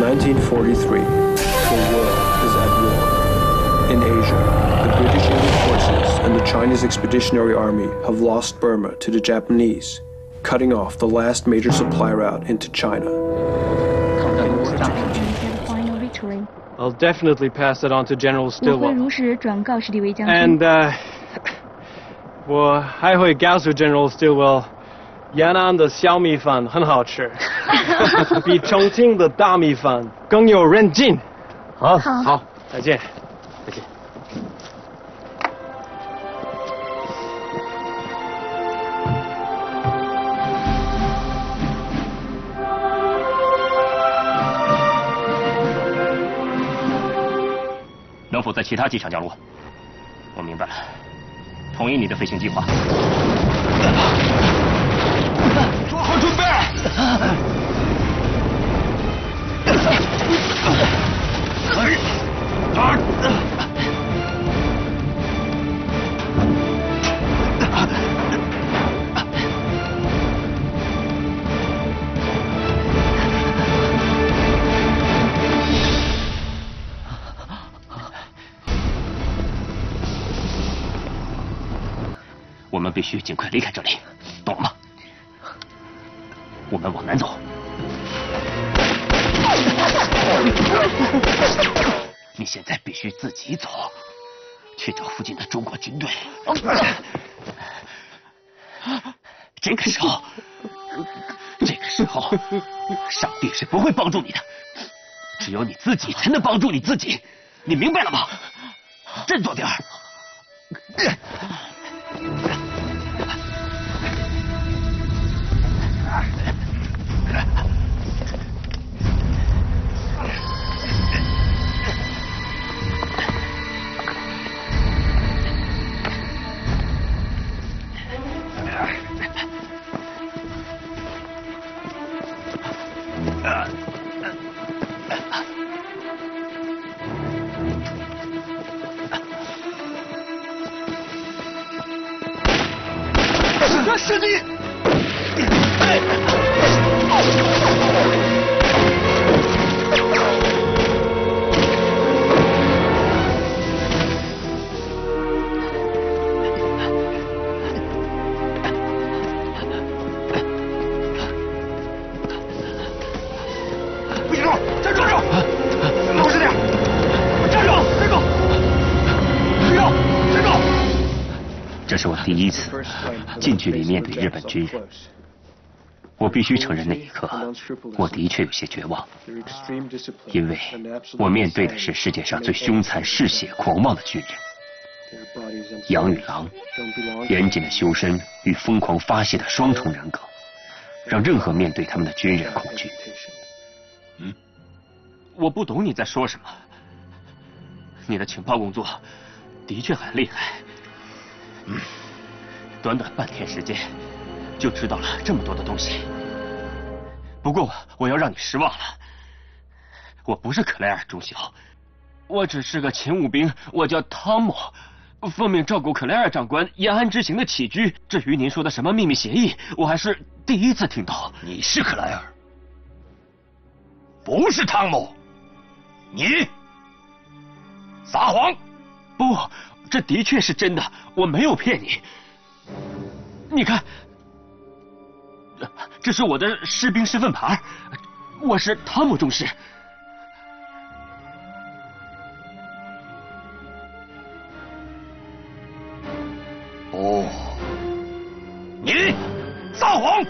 1943, the world is at war. In Asia, the British Indian forces and the Chinese Expeditionary Army have lost Burma to the Japanese, cutting off the last major supply route into China. I'll definitely pass it on to General Stilwell. And 我还会告诉 General Stilwell， 延安的小米饭很好吃，比重庆的大米饭更有韧劲。好，再见。 能否在其他机场降落？我明白了，同意你的飞行计划。做好准备！我们必须尽快离开这里，懂了吗？我们往南走。你现在必须自己走，去找附近的中国军队。这个时候，上帝是不会帮助你的，只有你自己才能帮助你自己，你明白了吗？振作点儿。是你！不许动！站住！老实点！站住！不要！站住！这是我第一次近距离面对日本军人，我必须承认那一刻，我的确有些绝望，因为我面对的是世界上最凶残、嗜血、狂妄的军人，羊与狼，严谨的修身与疯狂发泄的双重人格，让任何面对他们的军人恐惧。我不懂你在说什么。你的情报工作的确很厉害。短短半天时间就知道了这么多的东西。不过我要让你失望了，我不是克莱尔中校，我只是个勤务兵，我叫汤姆，奉命照顾克莱尔长官延安之行的起居。至于您说的什么秘密协议，我还是第一次听到。 你是克莱尔，不是汤姆，你撒谎！ 不，这的确是真的，我没有骗你。你看，这是我的士兵身份牌，我是汤姆中士。 不，你撒谎！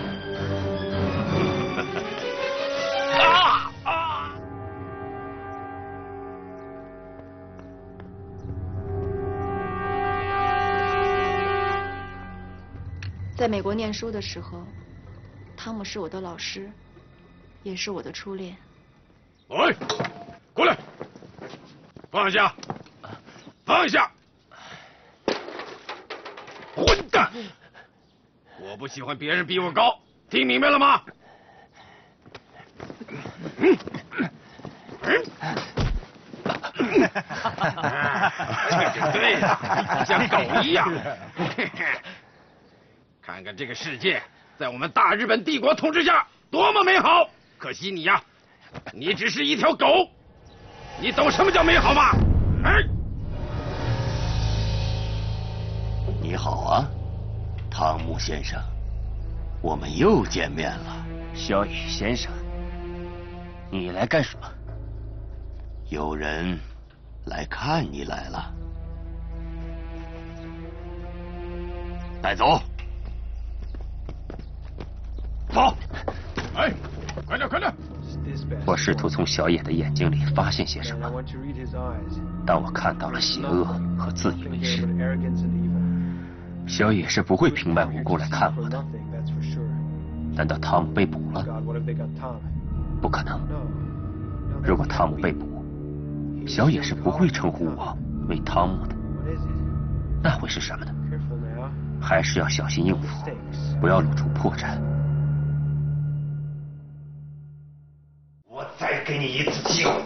在美国念书的时候，汤姆是我的老师，也是我的初恋。 喂，过来，放下，放下！混蛋！我不喜欢别人比我高，听明白了吗？这就对了，像狗一样。看看这个世界，在我们大日本帝国统治下多么美好！可惜你呀， 你只是一条狗，你懂什么叫美好吗？哎， 你好啊，汤姆先生，我们又见面了。小野先生，你来干什么？有人来看你来了。带走。走。 哎，快点，快点！ 我试图从小野的眼睛里发现些什么，但我看到了邪恶和自以为是。小野是不会平白无故来看我的。难道汤姆被捕了？不可能。如果汤姆被捕，小野是不会称呼我为汤姆的。那会是什么呢？还是要小心应付，不要露出破绽。 我再给你一次机会，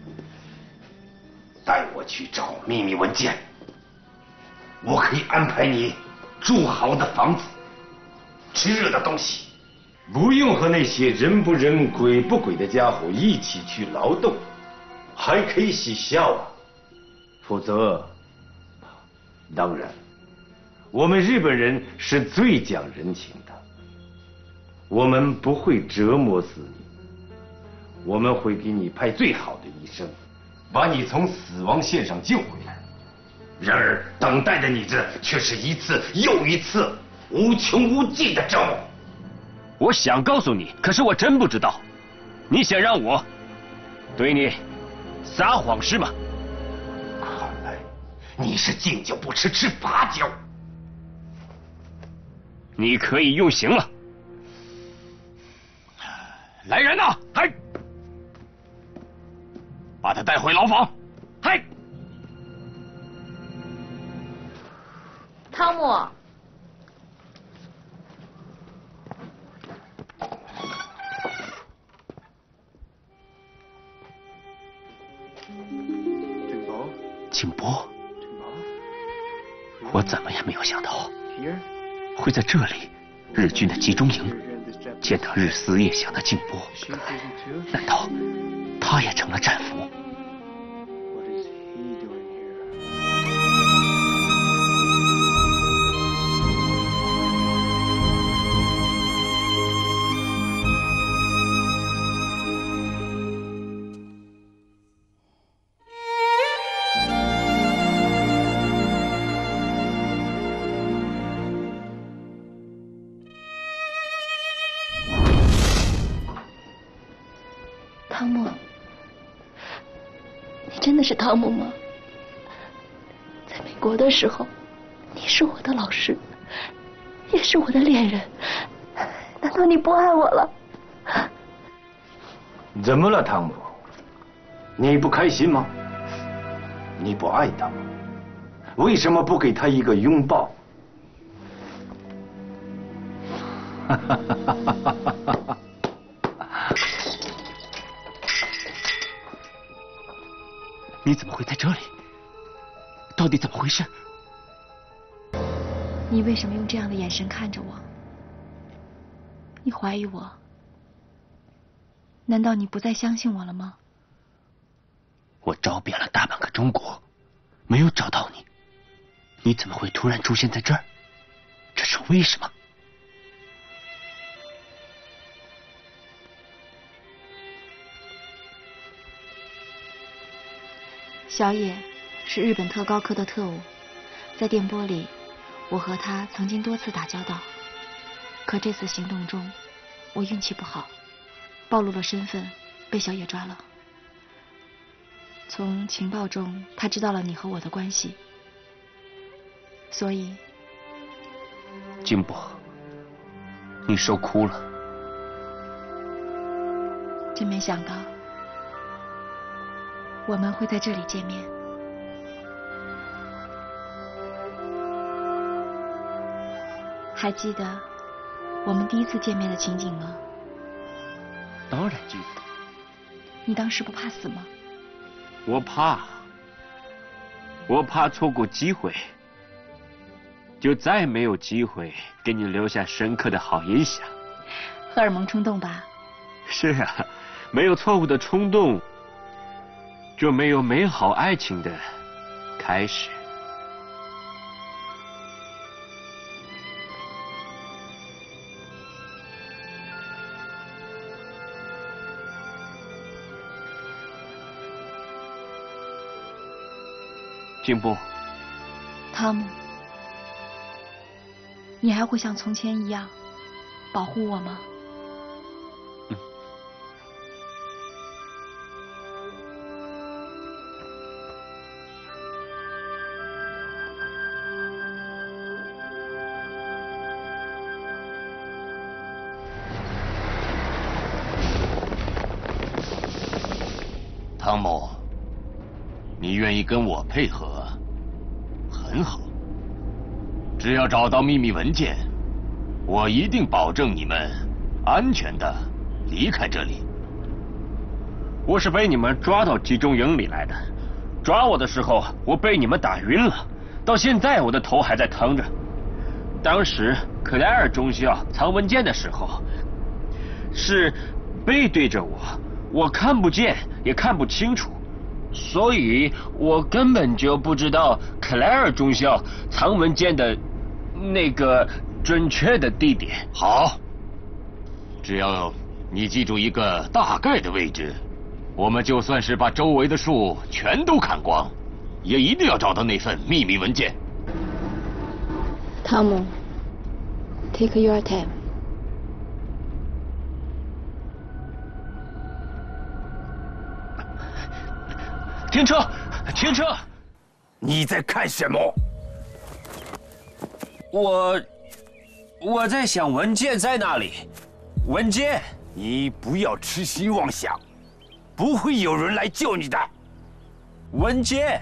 带我去找秘密文件，我可以安排你住好的房子，吃热的东西。 不用和那些人不人鬼不鬼的家伙一起去劳动，还可以嬉笑啊。否则，当然，我们日本人是最讲人情的，我们不会折磨死你，我们会给你派最好的医生，把你从死亡线上救回来。 然而，等待的你这却是一次又一次无穷无尽的折磨。 我想告诉你，可是我真不知道。你想让我对你撒谎是吗？ 看来你是敬酒不吃吃罚酒。 你可以用刑了。 来人呐！嗨，把他带回牢房。嗨， 汤姆。 静波，我怎么也没有想到会在这里，日军的集中营见到日思夜想的静波。难道他也成了战俘？ 汤姆，你真的是汤姆吗？在美国的时候，你是我的老师，也是我的恋人，难道你不爱我了？ 怎么了，汤姆？你不开心吗？你不爱他吗？为什么不给他一个拥抱？ 你怎么会在这里？到底怎么回事？ 你为什么用这样的眼神看着我？你怀疑我？难道你不再相信我了吗？ 我找遍了大半个中国，没有找到你，你怎么会突然出现在这儿？这是为什么？ 小野是日本特高科的特务，在电波里，我和他曾经多次打交道。可这次行动中，我运气不好，暴露了身份，被小野抓了。从情报中，他知道了你和我的关系，所以， 金波，你受哭了。 真没想到，我们会在这里见面。还记得我们第一次见面的情景吗？ 当然记得。 你当时不怕死吗？ 我怕错过机会，就再没有机会给你留下深刻的好印象。 荷尔蒙冲动吧？ 是啊， 没有错误的冲动，就没有美好爱情的开始。进步， 汤姆，你还会像从前一样保护我吗？ 汤姆，你愿意跟我配合，很好。只要找到秘密文件，我一定保证你们安全的离开这里。我是被你们抓到集中营里来的，抓我的时候我被你们打晕了，到现在我的头还在疼着。当时克莱尔中校藏文件的时候，是背对着我。我看不见，也看不清楚，所以我根本就不知道克莱尔中校藏文件的那个准确的地点。好，只要你记住一个大概的位置，我们就算是把周围的树全都砍光，也一定要找到那份秘密文件。 汤姆 ，take your time。 停车！停车！ 你在看什么？ 我在想文件在哪里？文件？ 你不要痴心妄想，不会有人来救你的。 文件？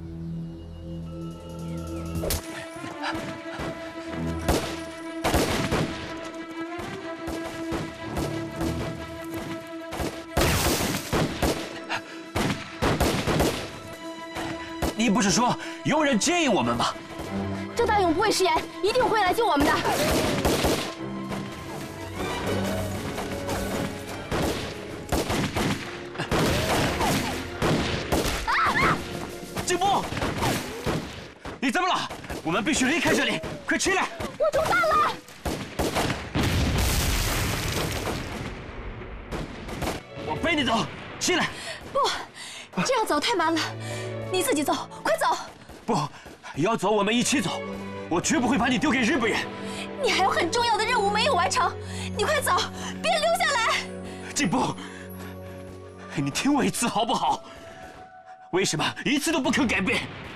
你不是说有人接应我们吗？ 这大勇不会食言，一定会来救我们的。 进步！你怎么了？我们必须离开这里，快起来！ 我中弹了！ 我背你走，起来！ 不，这样走太慢了。你自己走，快走！ 不，要走我们一起走，我绝不会把你丢给日本人。 你还有很重要的任务没有完成，你快走，别留下来！ 进步，你听我一次好不好？为什么一次都不肯改变？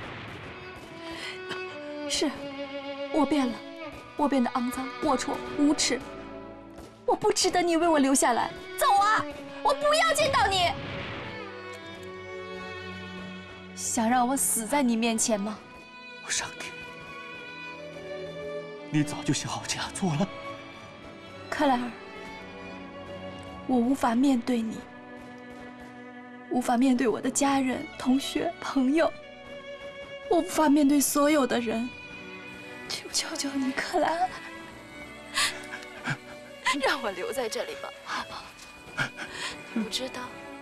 是，我变了，我变得肮脏、龌龊、无耻，我不值得你为我留下来。走啊！我不要见到你。想让我死在你面前吗？ 我上帝，你早就想好这样做了。 克莱尔，我无法面对你，无法面对我的家人、同学、朋友，我无法面对所有的人。求求你，克莱尔，让我留在这里吧，好不好？我知道